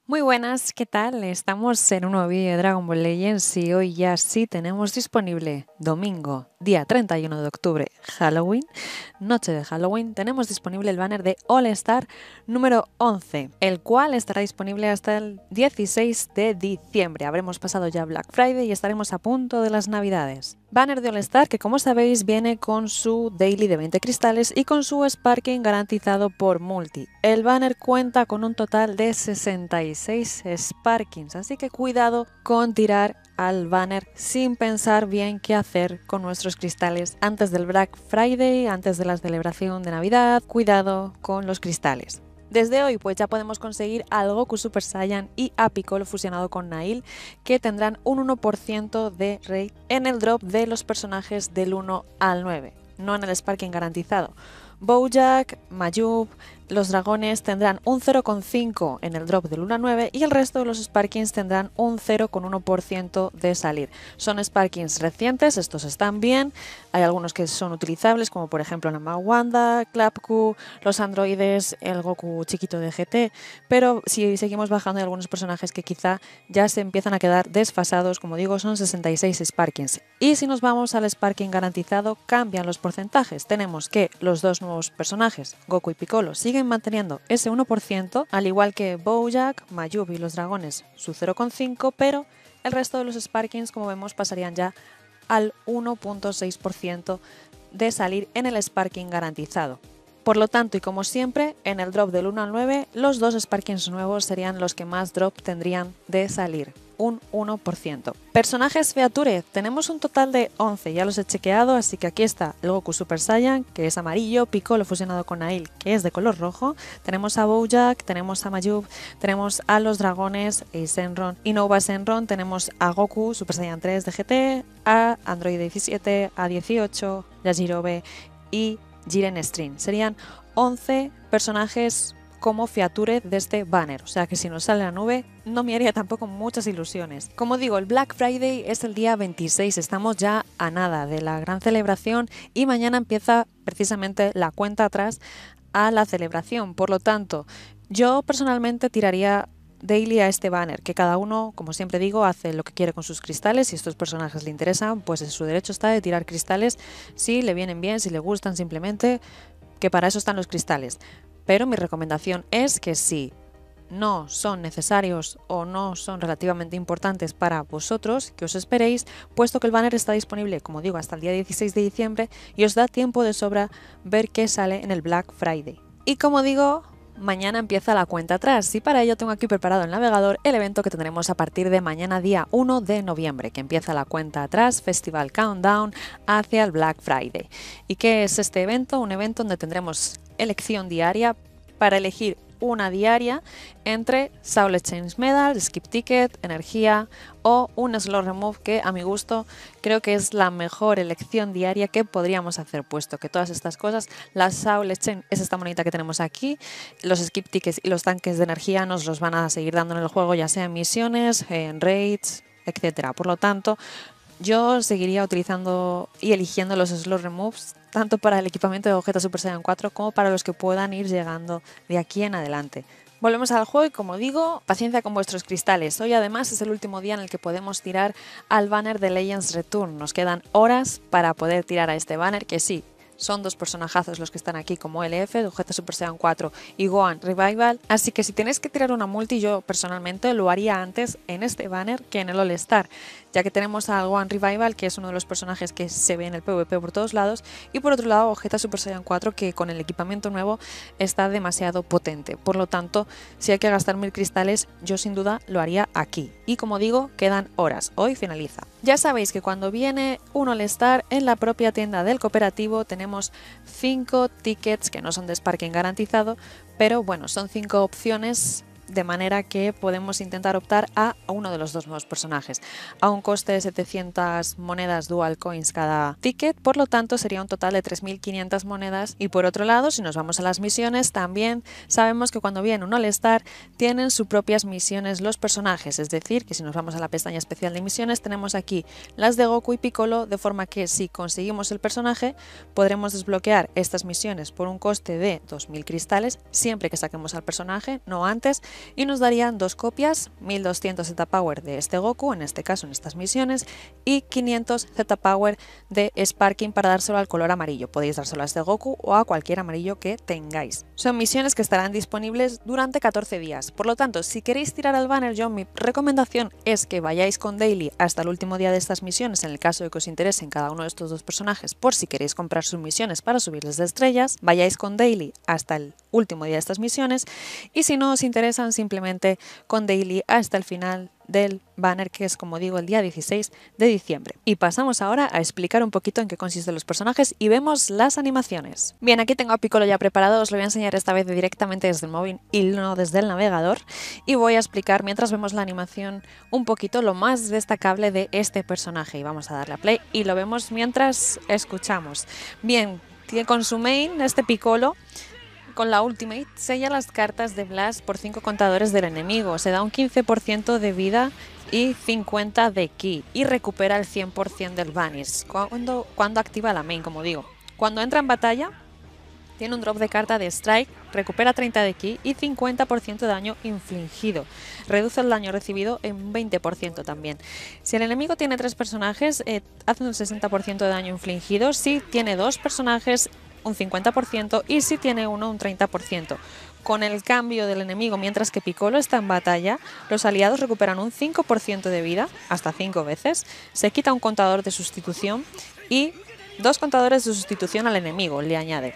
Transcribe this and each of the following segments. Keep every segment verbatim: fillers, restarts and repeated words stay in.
Muy buenas, ¿qué tal? Estamos en un nuevo vídeo de Dragon Ball Legends y hoy ya sí tenemos disponible domingo, día treinta y uno de octubre, Halloween, noche de Halloween, tenemos disponible el banner de All Star número once, el cual estará disponible hasta el dieciséis de diciembre. Habremos pasado ya Black Friday y estaremos a punto de las Navidades. Banner de All Star que, como sabéis, viene con su daily de veinte cristales y con su sparking garantizado por Multi. El banner cuenta con un total de sesenta y seis sparkings, así que cuidado con tirar al banner sin pensar bien qué hacer con nuestros cristales antes del Black Friday, antes de la celebración de Navidad. Cuidado con los cristales. Desde hoy pues ya podemos conseguir al Goku Super Saiyan y a Piccolo fusionado con Nail, que tendrán un uno por ciento de rate en el drop de los personajes del uno al nueve, no en el sparking garantizado. Bojack, Mayub, los dragones tendrán un cero coma cinco en el drop del uno al nueve y el resto de los Sparkings tendrán un cero coma uno por ciento de salir. Son Sparkings recientes, estos están bien, hay algunos que son utilizables como por ejemplo Nama Wanda, Clapku, los androides, el Goku chiquito de G T, pero si seguimos bajando hay algunos personajes que quizá ya se empiezan a quedar desfasados, como digo son sesenta y seis Sparkings. Y si nos vamos al Sparking garantizado cambian los porcentajes, tenemos que los dos nuevos personajes, Goku y Piccolo, siguen manteniendo ese uno por ciento, al igual que Bojack, Mayub y los dragones su cero coma cinco, pero el resto de los Sparkings, como vemos, pasarían ya al uno coma seis por ciento de salir en el Sparking garantizado. Por lo tanto, y como siempre, en el drop del uno al nueve, los dos Sparkings nuevos serían los que más drop tendrían de salir, un uno por ciento. Personajes Feature, tenemos un total de once, ya los he chequeado, así que aquí está el Goku Super Saiyan, que es amarillo, Piccolo fusionado con Nail, que es de color rojo, tenemos a Bojack, tenemos a Mayub, tenemos a los dragones, a Shenron y Nova Shenron, tenemos a Goku Super Saiyan tres de G T, a Android diecisiete, a dieciocho, Yajirobe y Jiren String. Serían once personajes como feature de este banner, o sea que si nos sale la nube no me haría tampoco muchas ilusiones. Como digo, el Black Friday es el día veintiséis, estamos ya a nada de la gran celebración y mañana empieza precisamente la cuenta atrás a la celebración, por lo tanto yo personalmente tiraría daily a este banner, que cada uno, como siempre digo, hace lo que quiere con sus cristales. Si estos personajes le interesan, pues en su derecho está de tirar cristales si le vienen bien, si le gustan simplemente, que para eso están los cristales. Pero mi recomendación es que si no son necesarios o no son relativamente importantes para vosotros, que os esperéis, puesto que el banner está disponible, como digo, hasta el día dieciséis de diciembre y os da tiempo de sobra ver qué sale en el Black Friday. Y como digo, mañana empieza la cuenta atrás y para ello tengo aquí preparado el navegador el evento que tendremos a partir de mañana día uno de noviembre, que empieza la cuenta atrás, Festival Countdown hacia el Black Friday. ¿Y qué es este evento? Un evento donde tendremos elección diaria para elegir una diaria entre Soul Exchange Medal, Skip Ticket, Energía o un Slow Remove, que a mi gusto creo que es la mejor elección diaria que podríamos hacer, puesto que todas estas cosas, la Soul Exchange es esta monedita que tenemos aquí, los Skip Tickets y los tanques de energía nos los van a seguir dando en el juego, ya sea en misiones, en raids, etcétera. Por lo tanto, yo seguiría utilizando y eligiendo los Slow Removes tanto para el equipamiento de Gogeta Super Saiyan cuatro como para los que puedan ir llegando de aquí en adelante. Volvemos al juego y, como digo, paciencia con vuestros cristales. Hoy además es el último día en el que podemos tirar al banner de Legends Return. Nos quedan horas para poder tirar a este banner, que sí, son dos personajazos los que están aquí como L F, Gogeta Super Saiyan cuatro y Gohan Revival, así que si tenéis que tirar una multi, yo personalmente lo haría antes en este banner que en el All Star, ya que tenemos al Gohan Revival, que es uno de los personajes que se ve en el PvP por todos lados, y por otro lado Gogeta Super Saiyan cuatro, que con el equipamiento nuevo está demasiado potente. Por lo tanto, si hay que gastar mil cristales, yo sin duda lo haría aquí. Y como digo, quedan horas, hoy finaliza. Ya sabéis que cuando viene un All Star, en la propia tienda del cooperativo tenemos cinco tickets que no son de Sparking garantizado, pero bueno, son cinco opciones, de manera que podemos intentar optar a uno de los dos nuevos personajes a un coste de setecientas monedas dual coins cada ticket, por lo tanto sería un total de tres mil quinientas monedas. Y por otro lado, si nos vamos a las misiones, también sabemos que cuando viene un All Star tienen sus propias misiones los personajes, es decir, que si nos vamos a la pestaña especial de misiones tenemos aquí las de Goku y Piccolo, de forma que si conseguimos el personaje podremos desbloquear estas misiones por un coste de dos mil cristales siempre que saquemos al personaje, no antes, y nos darían dos copias, mil doscientos Z Power de este Goku, en este caso en estas misiones, y quinientos Z Power de Sparking para dárselo al color amarillo. Podéis dárselo a este Goku o a cualquier amarillo que tengáis. Son misiones que estarán disponibles durante catorce días, por lo tanto, si queréis tirar al banner, yo mi recomendación es que vayáis con Daily hasta el último día de estas misiones, en el caso de que os interesen cada uno de estos dos personajes, por si queréis comprar sus misiones para subirles de estrellas, vayáis con Daily hasta el último día de estas misiones, y si no os interesan, simplemente con Daily hasta el final del banner, que es, como digo, el día dieciséis de diciembre. Y pasamos ahora a explicar un poquito en qué consisten los personajes y vemos las animaciones. Bien, aquí tengo a Piccolo ya preparado, os lo voy a enseñar esta vez directamente desde el móvil y no desde el navegador, y voy a explicar mientras vemos la animación un poquito lo más destacable de este personaje, y vamos a darle a play y lo vemos mientras escuchamos. Bien, tiene con su main, este Piccolo, con la Ultimate, sella las cartas de Blast por cinco contadores del enemigo, se da un quince por ciento de vida y cincuenta de ki, y recupera el cien por ciento del Vanish cuando, cuando activa la main, como digo. Cuando entra en batalla, tiene un drop de carta de Strike, recupera treinta de ki y cincuenta por ciento de daño infligido. Reduce el daño recibido en un veinte por ciento también. Si el enemigo tiene tres personajes, eh, hace un sesenta por ciento de daño infligido. Si tiene dos personajes, un cincuenta por ciento, y si tiene uno, un treinta por ciento. Con el cambio del enemigo, mientras que Piccolo está en batalla, los aliados recuperan un cinco por ciento de vida, hasta cinco veces, se quita un contador de sustitución y dos contadores de sustitución al enemigo, le añade.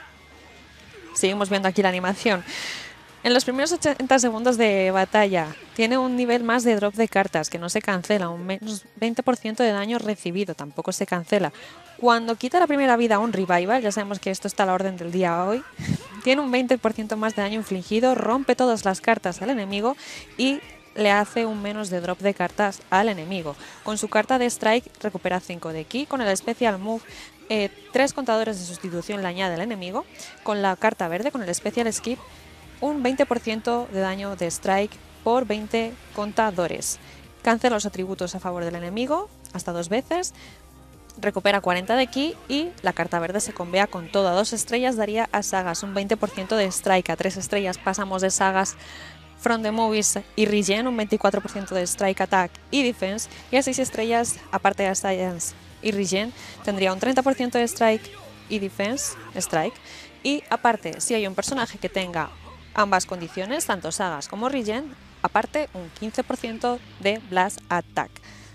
Seguimos viendo aquí la animación. En los primeros ochenta segundos de batalla tiene un nivel más de drop de cartas que no se cancela, un menos veinte por ciento de daño recibido, tampoco se cancela. Cuando quita la primera vida a un revival, ya sabemos que esto está a la orden del día hoy, tiene un veinte por ciento más de daño infligido, rompe todas las cartas al enemigo y le hace un menos de drop de cartas al enemigo. Con su carta de Strike recupera cinco de ki, con el Special Move eh, tres contadores de sustitución le añade al enemigo, con la carta verde, con el Special Skip, un veinte por ciento de daño de Strike por veinte contadores. Cancela los atributos a favor del enemigo hasta dos veces, recupera cuarenta de ki y la carta verde se convea con todo. A dos estrellas daría a Sagas un veinte por ciento de Strike, a tres estrellas pasamos de Sagas From the Movies y Regen, un veinticuatro por ciento de Strike, Attack y Defense, y a seis estrellas, aparte de Science y Regen, tendría un treinta por ciento de Strike y Defense, Strike, y aparte, si hay un personaje que tenga ambas condiciones, tanto Sagas como Regen, aparte un quince por ciento de Blast Attack.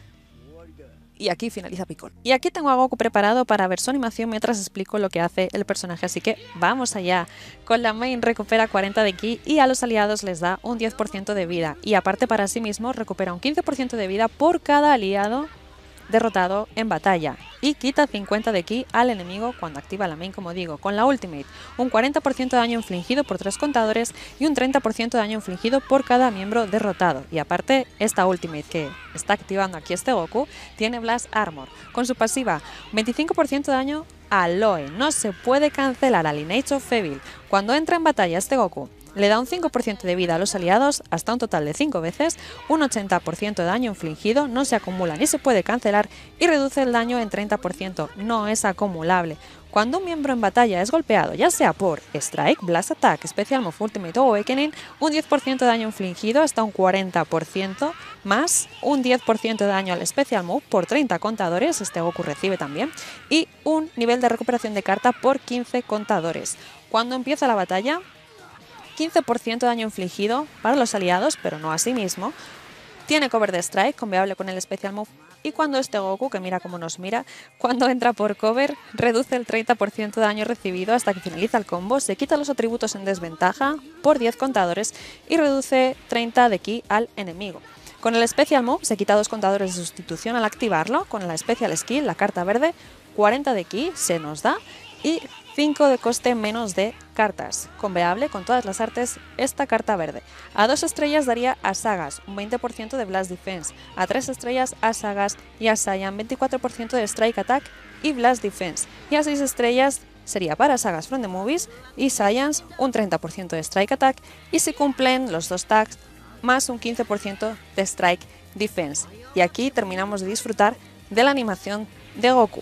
Y aquí finaliza Piccolo. Y aquí tengo a Goku preparado para ver su animación mientras explico lo que hace el personaje, así que vamos allá. Con la main recupera cuarenta de ki y a los aliados les da un diez por ciento de vida, y aparte para sí mismo recupera un quince por ciento de vida por cada aliado derrotado en batalla, y quita cincuenta de ki al enemigo cuando activa la main, como digo. Con la Ultimate, un cuarenta por ciento de daño infligido por tres contadores y un treinta por ciento de daño infligido por cada miembro derrotado. Y aparte, esta Ultimate que está activando aquí este Goku tiene Blast Armor. Con su pasiva, veinticinco por ciento de daño a Loe. No se puede cancelar a Lineage of Evil. Cuando entra en batalla este Goku, le da un cinco por ciento de vida a los aliados hasta un total de cinco veces, un ochenta por ciento de daño infligido, no se acumula ni se puede cancelar, y reduce el daño en treinta por ciento, no es acumulable. Cuando un miembro en batalla es golpeado, ya sea por Strike, Blast Attack, Special Move, Ultimate o Awakening, un diez por ciento de daño infligido hasta un cuarenta por ciento, más un diez por ciento de daño al Special Move por treinta contadores, este Goku recibe también, y un nivel de recuperación de carta por quince contadores. Cuando empieza la batalla, quince por ciento de daño infligido para los aliados, pero no a sí mismo. Tiene cover de Strike, conveable con el Special Move, y cuando este Goku, que mira cómo nos mira, cuando entra por cover, reduce el treinta por ciento de daño recibido hasta que finaliza el combo, se quita los atributos en desventaja por diez contadores y reduce treinta de ki al enemigo. Con el Special Move se quita dos contadores de sustitución al activarlo, con la Special Skill, la carta verde, cuarenta de ki se nos da, y cinco de coste menos de cartas, conveable con todas las artes esta carta verde. A dos estrellas daría a Sagas un veinte por ciento de Blast Defense, a tres estrellas a Sagas y a Saiyan veinticuatro por ciento de Strike Attack y Blast Defense, y a seis estrellas sería para Sagas From the Movies y Saiyans un treinta por ciento de Strike Attack, y se cumplen los dos tags más un quince por ciento de Strike Defense. Y aquí terminamos de disfrutar de la animación de Goku.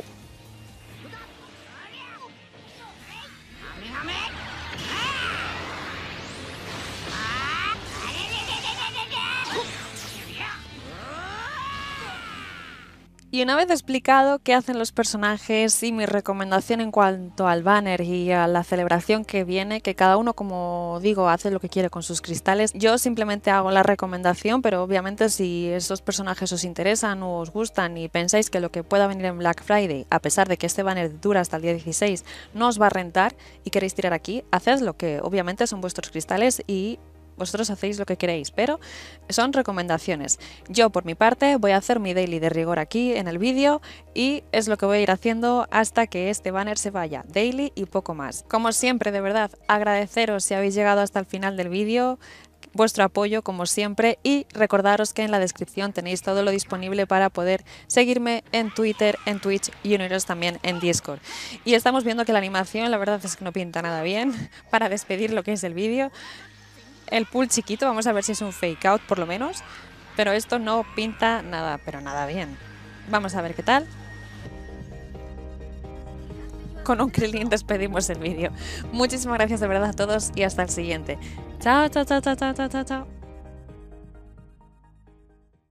Y una vez explicado qué hacen los personajes y mi recomendación en cuanto al banner y a la celebración que viene, que cada uno, como digo, hace lo que quiere con sus cristales, yo simplemente hago la recomendación, pero obviamente si esos personajes os interesan o os gustan y pensáis que lo que pueda venir en Black Friday, a pesar de que este banner dura hasta el día dieciséis, no os va a rentar y queréis tirar aquí, hacedlo, que obviamente son vuestros cristales y vosotros hacéis lo que queréis, pero son recomendaciones. Yo por mi parte voy a hacer mi daily de rigor aquí en el vídeo y es lo que voy a ir haciendo hasta que este banner se vaya, daily y poco más. Como siempre, de verdad, agradeceros si habéis llegado hasta el final del vídeo, vuestro apoyo como siempre y recordaros que en la descripción tenéis todo lo disponible para poder seguirme en Twitter, en Twitch y uniros también en Discord. Y estamos viendo que la animación la verdad es que no pinta nada bien para despedir lo que es el vídeo. El pool chiquito, vamos a ver si es un fake out por lo menos, pero esto no pinta nada, pero nada bien. Vamos a ver qué tal. Con un Krillin despedimos el vídeo. Muchísimas gracias de verdad a todos y hasta el siguiente. Chao, chao, chao, chao, chao, chao, chao.